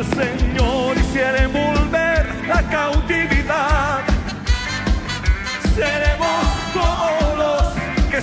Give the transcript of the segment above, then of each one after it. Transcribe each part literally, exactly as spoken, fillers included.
Señor hiciera envolver la cautividad, seremos como los que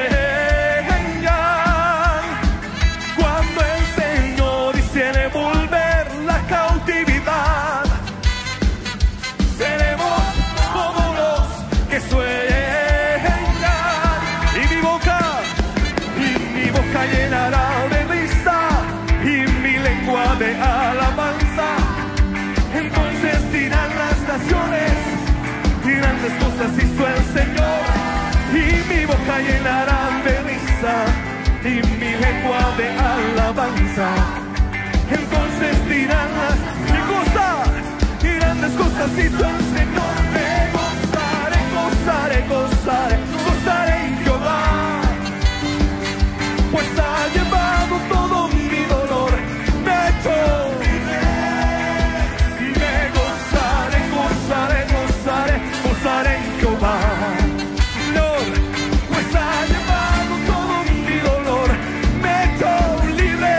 sueñan. Cuando el Señor hiciera envolver la cautividad, seremos como los que sueñan. Y mi boca, y mi boca llenará de risa y mi lengua de alabanza. Entonces dirán las naciones, grandes cosas hizo el Señor, y mi boca llenará de risa y mi lengua de alabanza. Entonces dirán las cosas, y grandes cosas hizo el Señor. Me gozaré, gozaré, gozaré, gozaré en Jehová, pues ha llevado todo mi dolor, me ha hecho libre. Me gozaré, gozaré, gozaré, gozaré en Jehová, Lord, pues ha llevado todo mi dolor, me ha hecho libre.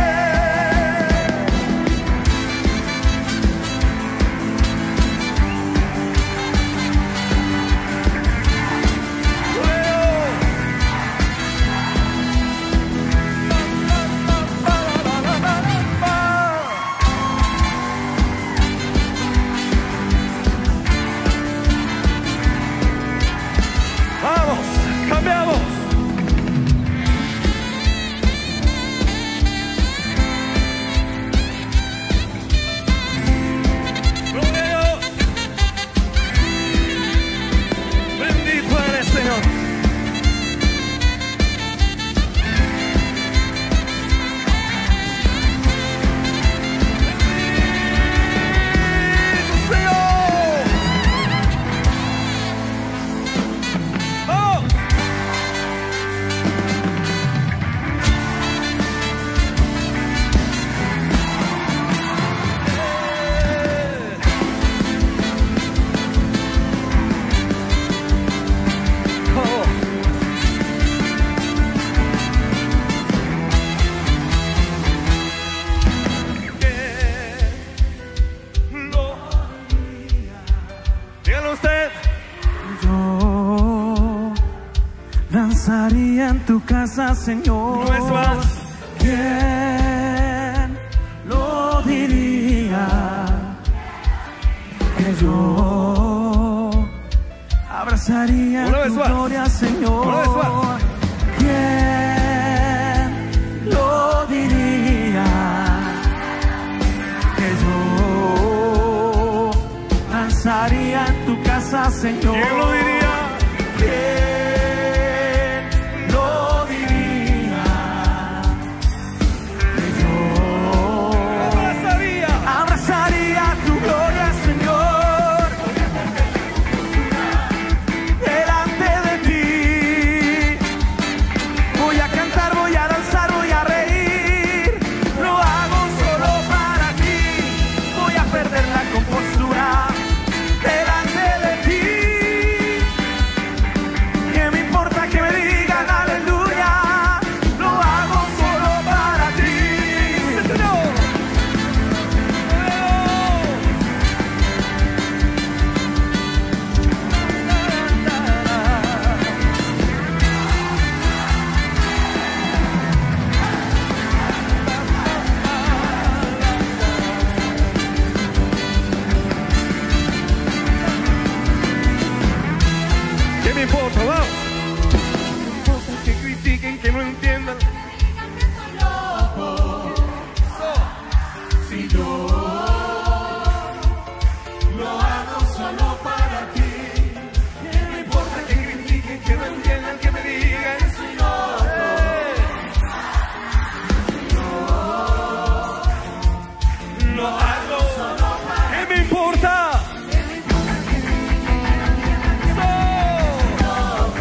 Vamos, cambiamos. Gloria a Dios. Bendito eres, Señor. Bendito Señor. Vamos. Oh. Dígalo usted. Yo danzaría en tu casa, Señor. No es más. ¿Quién lo diría? Que yo abrazaría Una vez tu más. gloria, Señor. Una vez más. ¿Quién lo diría? Que yo danzaría en tu casa, Señor. ¿Quién lo diría? ¿Quién lo diría? Que yo Abrazaría. abrazaría tu gloria, Señor, delante de ti. Voy a cantar, voy a danzar, voy a reír. Lo hago solo para ti. Voy a perder la compostura delante de ti. ¿Qué me importa que me digan aleluya? Lo hago solo para ti. Señor. ¿Qué me importa? Vamos. No importa que critiquen, que no entiendan. Si yo lo hago solo para ti, ¿Qué me importa que critiquen, que no entiendan, que me digan? soy loco. Lo hago. ¿Qué me importa? So.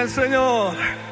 Señor.